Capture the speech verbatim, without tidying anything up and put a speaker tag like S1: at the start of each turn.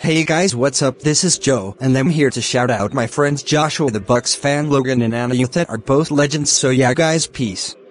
S1: Hey guys, what's up? This is Joe, and I'm here to shout out my friends Joshua the Bucks fan, Logan and Anna that are both legends. So yeah guys, peace.